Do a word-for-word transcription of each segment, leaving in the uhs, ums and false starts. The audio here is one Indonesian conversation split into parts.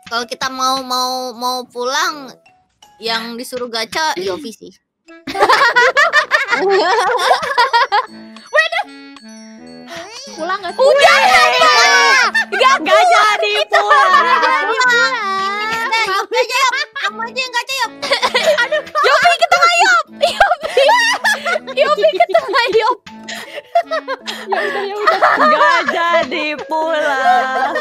Kalau kita mau mau mau pulang, yang disuruh gacha Yofi sih. Waduh. Pulang nggak? Udah nggak nggak jadi pulang. Yofi aja Yop, kamu aja yang gacha Yop. Yopi ke tengah Yop. Yopi. Yopi ke tengah Yop. Ya udah ya udah. Nggak jadi pulang.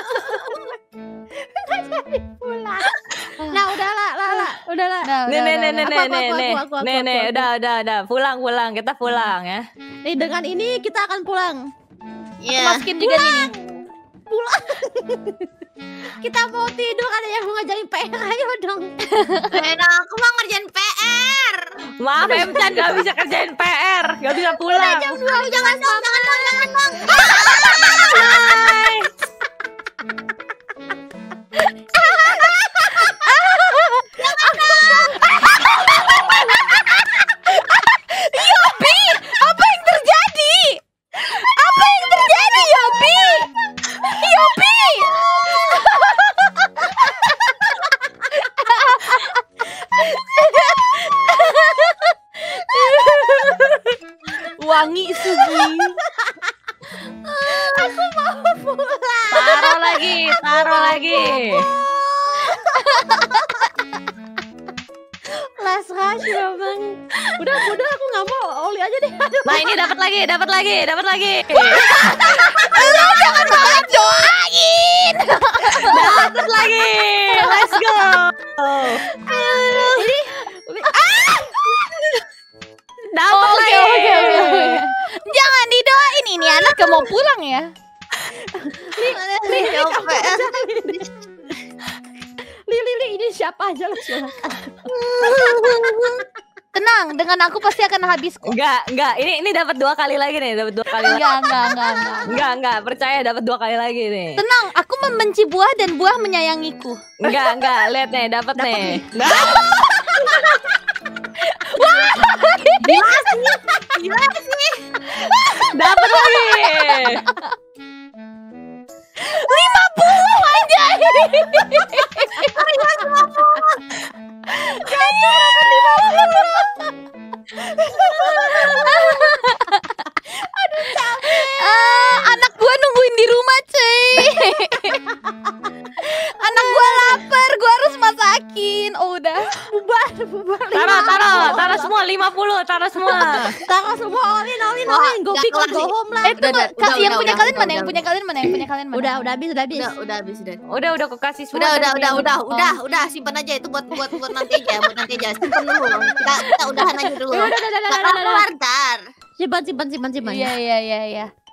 Pulang. Nah udahlah, lah lah, udahlah. Nih nih nih nih nih nih nih Aku, aku, aku, nih aku, nih aku. udah udah udah pulang pulang kita pulang ya. Nih dengan ini kita akan pulang. Iya. Masukin juga nih. Pulang. Kita mau tidur, ada yang mau ngajarin P R, ayo dong. Enak, aku mau ngerjain P R. Maaf Emcan nggak bisa kerjain P R, nggak bisa pulang. Jam dua, jangan dong, jangan dong, jangan dong. Hai. Yopi, apa yang terjadi? Apa yang terjadi Yopi? Yopi. Wangi Sugi. Aku mau pulang. Taruh lagi, taruh lagi. Last rush memang. Udah, udah aku nggak mau, Oli aja deh. Aduh. Nah ini dapat lagi, dapat lagi, dapat lagi. Lu jangan malah doain. Dapat lagi. Let's go. Ini Dapat Oke lagi. oke oke oke. Jangan didoain, ini anak gak mau pulang ya. Li, Jawab kamu P R. aja, Li. Li, Li, Li, ini siapa aja lo silakan. Tenang, dengan aku pasti akan habis kok. Enggak, enggak. Ini ini dapat dua kali lagi nih, dapat dua kali lagi. Enggak, enggak, enggak, enggak. Enggak, enggak. Percaya dapat dua kali lagi nih. Tenang, aku membenci buah dan buah menyayangiku. Enggak, enggak. Lihat nih, dapat nih. Nah. Dapat lagi. lima puluh aja. Ah, anak gua nungguin di rumah, cuy. Anak gua lapar, gua harus masakin. Oh, udah. Bubar, bubar. Taruh, taruh, taruh semua lima puluh, taruh semua. Taruh semua, Olin, Olin, Wah, Olin. Go nggak big or kelar go sih. home lah. Eh, tunggu. udah, Kak, udah, yang udah, punya udah, kalian udah, mana? Yang udah. punya kalian mana? Yang punya kalian mana? Udah, udah habis, udah habis. Udah, udah habis udah. Udah, udah aku kasih semua. Udah, udah, tadi. udah, udah, Oh. udah, udah, simpan aja itu buat buat buat nanti aja, buat nanti aja. Simpan dulu. Kita kita udahan aja dulu. Udah, udah, udah, udah, Nggak udah, udah. keluar, ntar. Simpan, simpan, simpan, simpan. Iya, iya, iya, iya.